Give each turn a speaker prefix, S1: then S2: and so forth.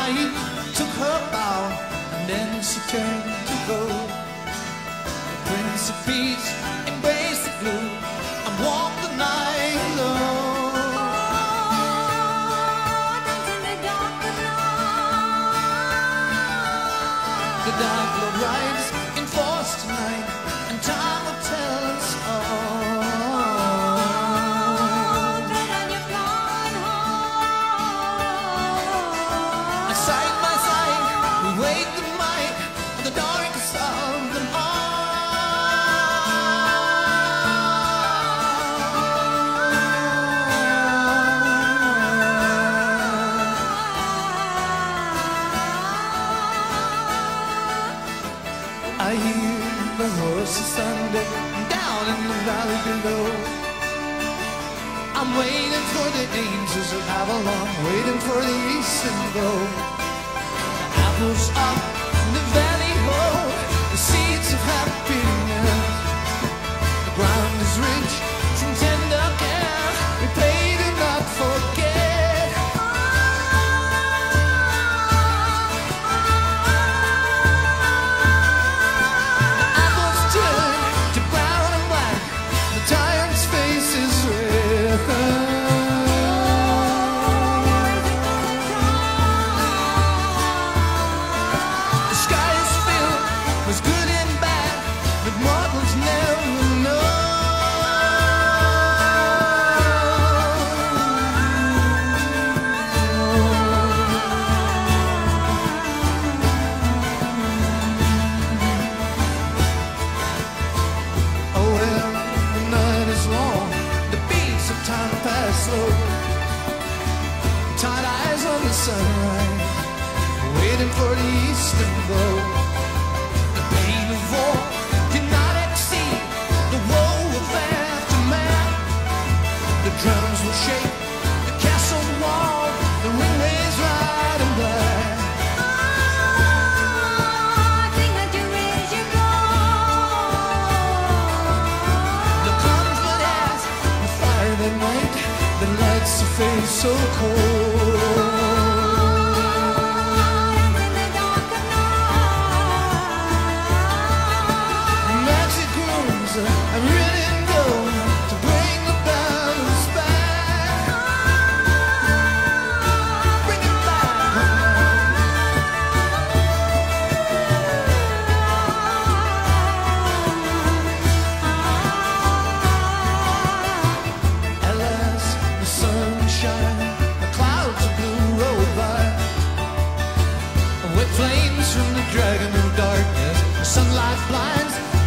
S1: night took her bow, and then she turned to go. The Prince of Peace embraced the blue and walked the night alone.
S2: Dancing the dark of night.
S1: The Dark Lord rides in force tonight, and time will tell us all. Side by side, we wake the might of the darkest of them all. I hear the horses thunder down in the valley below. I'm waiting for the angels of Avalon, waiting for the eastern glow. Apples up in the valley road, the seeds of happiness. The ground is rich from tender care, we pray to not forget. The apples turn to brown and black, the tyrant's face is red. Tired eyes on the sunrise, waiting for the eastern glow. The pain of war cannot exceed the woe of aftermath. The drums will shake the castle wall, the ring rays red and black.
S2: Sing that you raise your glass.
S1: The conflict has the fire that night that lights the face so cold. I'm ready to go to bring the balance back. Bring it back. At last the sun shines, the clouds of blue roll by. With flames from the dragon of darkness, the sunlight blinds